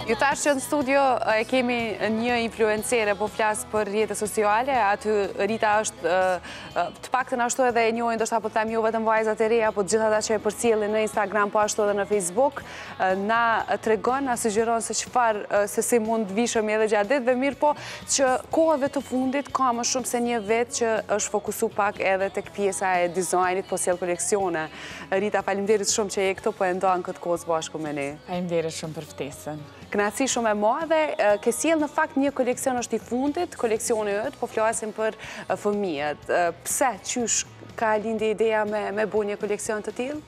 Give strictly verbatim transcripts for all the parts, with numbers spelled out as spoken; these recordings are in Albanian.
Ju tash që në studio e kemi një influencere po flasë për rrjetet sociale, aty Rita është të paktën ashtu edhe e njohin, ndoshta po them jo vetëm vajzat e reja, po të gjithë ata që e përcjellin në Instagram, po ashtu edhe në Facebook, na tregon, na sugjeron se çfarë se si mund të vishëm edhe gjatë ditëve, mirë po që kohëve të fundit ka më shumë se një vit që është fokusu pak edhe tek pjesa e dizajnit, po sjell koleksione. Rita, faleminderit shumë që je këtu po e ndan këtë kohë bashkë me ne. Faleminderit shumë për ftesën. Kënaqësi shumë e madhe, ke sjell në fakt një koleksion është i fundit, koleksioni yt, po flasim për fëmijët. Pse, qysh ka lindje ideja me me bu një koleksion të tillë?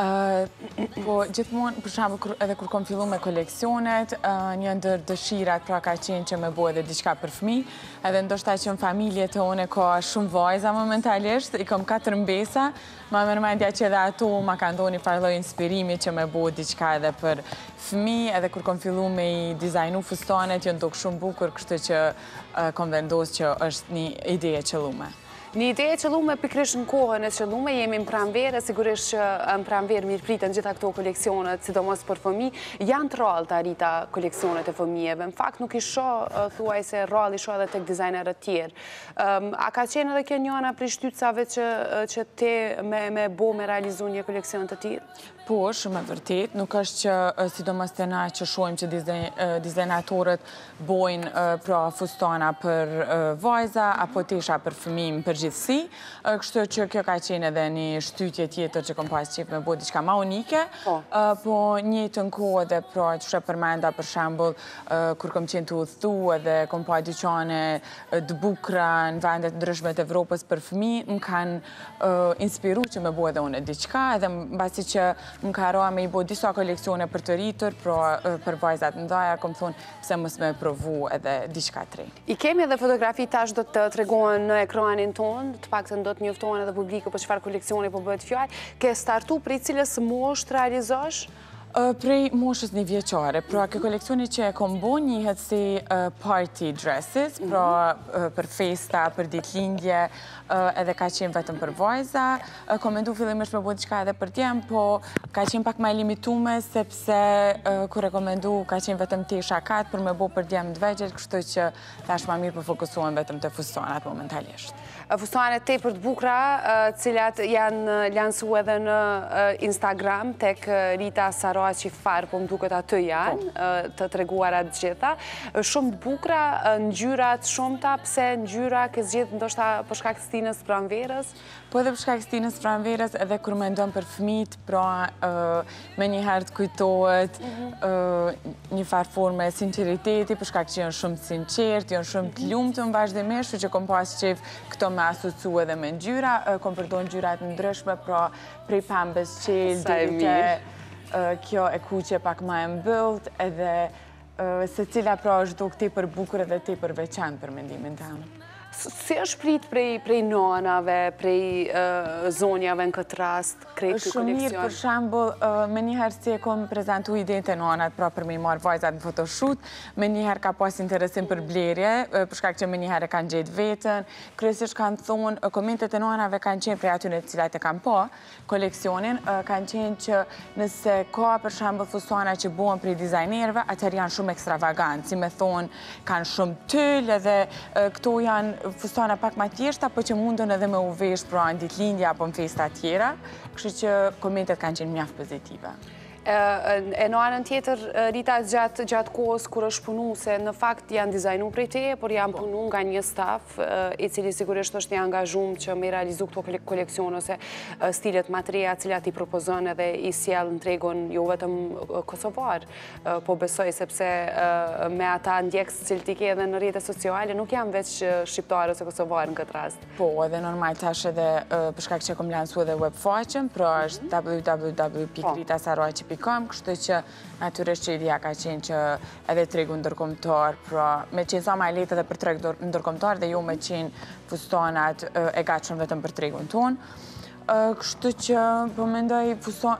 Po gjithmonë, për shembull, edhe kur kam filluar me koleksionet, një ndër dëshirat pra ka qenë që me bëj edhe diçka për fëmijë, edhe ndoshta që në familje tone ka shumë vajza momentalisht, i kam katër mbesa, ma më mendja që edhe ato ma kanë dhënë një farë lloj inspirimi që me bëj diçka edhe për fëmijë, edhe kur kam filluar me i dizajnu fustanet, janë duk shumë bukur, kështu që kam vendosur që është një ide e qëlluar. Një ide e qëllume pikrisht në kohën e qëllume, jemi në pranverë, sigurisht që në pranverë mirë pritën gjitha këto koleksionet, sidomos për fëmi, janë të rallë të Rita koleksionet e fëmijeve. Në fakt nuk i shoh thuaj se rallë i shoh edhe tek dizajnerët tjerë. A ka qenë edhe kjo një ana prej shtytsave që te me bo me realizu një koleksion të tillë? Po, shumë e vërtet. Nuk është që sidomos të na që shohim që dizajnatorët bojnë pra fustana për vajza apo tesha për fëmijë në përgjithësi. Kështu që kjo ka qenë edhe një shtytje tjetër që kam pas qef me bëj diçka më unike. Po njëjtën kohë edhe pra çfarë përmenda për shembull kur kam qenë të udhëtu edhe kam pa dyqane të bukura në vende të ndryshme të Evropës për fëmijë, më kanë inspiruar që me bëj edhe unë diçka, edhe mbasi që më ka roa me i bo disa koleksione për të rritur, për vajzat ndaja, kom thonë pse mos me provu edhe diçka të re. I kemi edhe fotografi tash do të tregohen në ekranin tonë, të paktën do të njoftohen edhe publiku për çfarë koleksioni po bëhet fjalë. Ke startu prej cilës moshë të realizosh? Prej moshës një vjeqare, pra kjo koleksioni që e kom bo njihet si party dresses, pra për festa, për ditëlindje, edhe ka qenë vetëm për vajza. Kom mendu fillimisht me bo diçka edhe për djem, po ka qenë pak më limitume, sepse kur e kom mendu ka qenë vetëm tesha katë për me bo për djem të vegjel, kështu që tash ma mirë për fokusohen vetëm të fustanat momentalisht. Fustanet tepër të bukura, cilat janë lansu edhe në Instagram, tek Rita Saraçi Far, po më duket aty janë, të treguara të gjitha. Shumë të bukura, ngjyrat shumëta, pse ngjyra ke zgjedhur ndoshta për shkak të stinës pranverës? Po edhe për shkak të stinës pranverës, edhe kur mendon për fëmijët, pra me njëherë të kujtohet një farë forme sinqeriteti, për shkak që janë shumë të sinqertë, janë shumë të lumtur vazhdimisht, që kom pas qef këto me asocu edhe me ngjyra, kom përdor ngjyrat ndryshme, pra prej pembës qelë, deri kjo e kuqe pak më e mbyllt, edhe secila pra është duk tepër bukur edhe tepër veçantë për mendimin tim. Si është prit prej nonave, prej zonjave në këtë rast, krejt këtë koleksion? Shumë mirë, për shembull, me njëherë si e kom prezentu idenë të nonat, pra për me i marrë vajzat në photoshoot, me njëherë ka pas interesim për blerje, për shkak që me njëherë e kanë gjetë vetën, kryesisht kanë thonë, komentet e nonave kanë qenë prej atyre të cilat e kanë pa koleksionin, kanë qenë që nëse ka për shembull fustana që buhen prej dizajnerëve, atëherë janë shumë ekstravagantë, si me thonë, kanë shumë tyll, edhe këto janë fustana pak ma tjeshta, po që mundën edhe me u vesh pra në ditëlindje apo në festa tjera, kështu që komentet kanë qenë mjaft pozitive. E në anën tjetër, Rita, gjatë kohës kur është punu, se në fakt janë dizajnu prej te, por janë punu nga një staf, i cili sigurisht është një angazhum që me realizu këto koleksion ose stilet materija cilat i propozon edhe i sjell në tregun jo vetëm kosovar, po besoj sepse me ata ndjekës cilë t'i ke edhe në rrjetet sociale, nuk janë veç shqiptarë ose kosovar në këtë rast. Po, edhe normal tash edhe për shkak që kom lansu edhe web faqen, pra është w w w pikë rita saraçi pikë com, kështu që natyrisht që ideja ka qenë që edhe tregu ndërkombëtar, pra me qenë sa më e lehtë edhe për treg ndërkombëtar dhe jo me qenë fustanat e gatshëm vetëm për tregun tonë. Kështu që po mendoj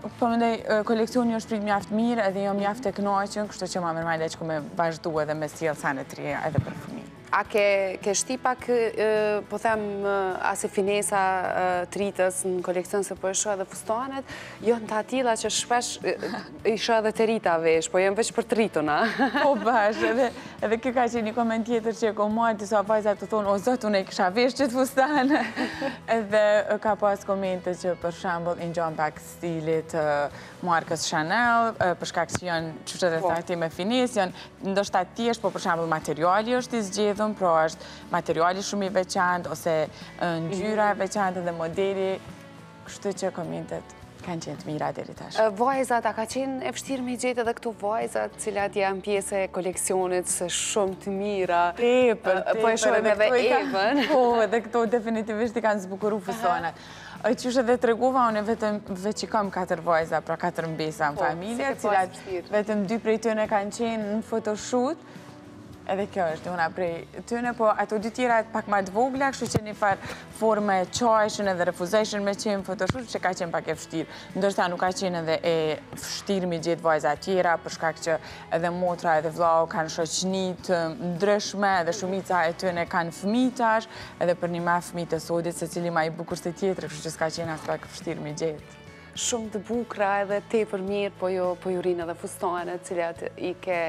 koleksioni është prit mjaft mirë edhe jo mjaft e kënaqur, kështu që ma mërmajle që ku me vazhdu edhe me sjellë sa në të reja edhe për fëmijë. A ke shti pak, po them, ase finesa të rritës në kolekcion se po e shoh edhe fustanet, janë të atilla që shpesh i shoh edhe të rita vesh, po janë veç për të rrituna. Po bash, edhe kjo ka qenë një koment tjetër që e ko marrë disa vajza të thonë, o zot, unë e kisha vesh që të fustane. Edhe ka pas komente që për shembull i ngjan pak stilit markës Chanel, për shkak që janë çështë të thati me finesë, janë ndoshta thjesht, po për shembull materiali është i zgjedhur, pra është materiali shumë i veçantë ose ngjyra e veçantë dhe modeli, kështu që komentet kanë qenë të mira deri tash. Vajzat, a ka qenë e vështirë me gjetë edhe këto vajzat, cilat janë pjesë e koleksionit së shumë të mira? Tepër, tepër. Po e shohim edhe Evën. Po, edhe këto definitivisht i kanë zbukuru fustanat. Qysh edhe të regova, unë vetëm veç i kam katër vajza, pra katër mbesa në familje, cilat vetëm dy prej tyne kanë qenë në photoshoot. Edhe kjo është una prej tyne, po ato dy tjera pak ma të vogla, kështu që një farë forme qajshën edhe refuzeshën me qenë photoshoot, që ka qenë pak e fështirë. Ndërsa nuk ka qenë edhe e fështirë mi gjithë vajza tjera, për shkak që edhe motra edhe vlau kanë shoqnit ndryshme, edhe shumica e tyne kanë fëmitash, edhe për një ma fëmijë të sodit, se cili ma i bukur se tjetër, kështu që s'ka qenë as pak fështirë mi gjithë. Shumë të bukra edhe te për mirë, po ju rinë edhe fustanet cilat i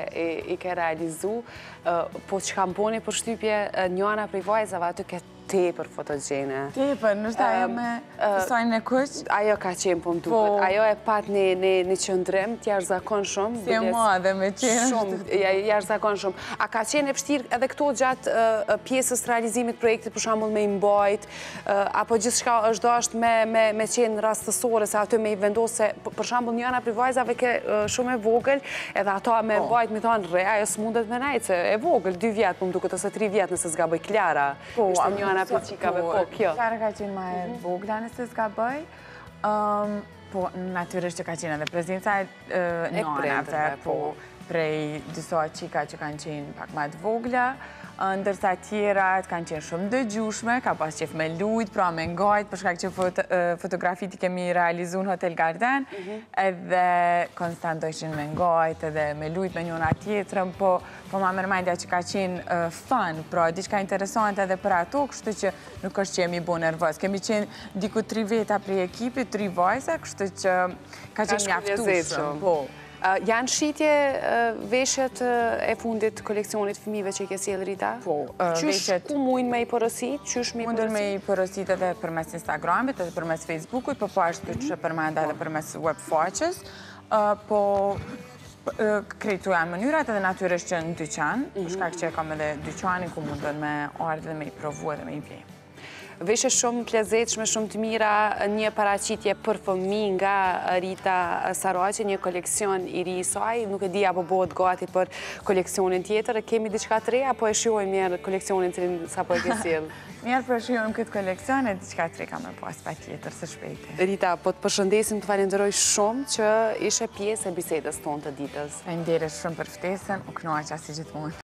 ke realizu, po që kam boni për shtypje njëna prej vajzave, aty ke te për fotogjene. Te për, nështë ajo me sajnë e kuq? Ajo ka qenë po më duket. Ajo e pat një qëndrim, t'jash zakon shumë. Si e ma dhe me qenë. Shumë, jash zakon shumë. A ka qenë e pështirë edhe këto gjatë pjesës realizimit projektit, për shambull me imbajt, apo gjithë shka është dasht me qenë rastësore, se aty me i vendose, për shambull njëna për vajzave ke shumë e vogël, edhe ato me imbajt mi thonë, re, ajo s'mundet me najtë, se e vogël, dy vjetë, po më duket, ose tri vjetë nëse s'ga bëj Klara. Njëna për qikave, po, kjo. Klara ka qenë ma e vogla nëse s'ga bëj. Po, natyrisht që ka qenë edhe prezenca e nënave, po, prej disa qika që kanë qenë pak ma të vogla, ndërsa tjerat kanë qenë shumë dëgjushme, ka pas qef me lujt, pra me ngajt, për shkak që fotografit i kemi realizu në Hotel Garden, edhe konstant dojshin me ngajt, edhe me lujt me njona tjetërëm, po ma mërmendja që ka qenë fun, pra diçka interesant edhe për ato, kështu që nuk është që jemi bo nervës. Kemi qenë diku tri veta prej ekipit, tri vajza, kështu që ka qenë mjaftushëm. Janë shqitje veshjet e fundit koleksionit fëmive që i ke sjellë Rita? Po, veshjet... Ku mujnë me i porosit? Mundën me i porosit edhe përmes Instagramit, edhe përmes Facebookut, po po ashtu që përmenda edhe përmes web faqes, po krejtu janë mënyrat edhe natyrisht që në dyqan, për shkak që kam edhe dyqanin ku mundën me ardhë dhe me i provu edhe me i vej. Veshe shumë plezetshme, shumë të mira, një paraqitje për fëmijë nga Rita Saraqi, një koleksion i ri i saj, nuk e di apo bëhet gati për koleksionin tjetër, kemi diçka të re apo e shijojmë mirë koleksionin cilin sapo e ke sjellë? Mirë për shijojmë këtë koleksion e diçka të re kam e pas patjetër së shpejti. Rita, po të përshëndesim, të falenderoj shumë që ishe pjesë e bisedës tonë të ditës. Faleminderit shumë për ftesën, u kënaqja si gjithmonë.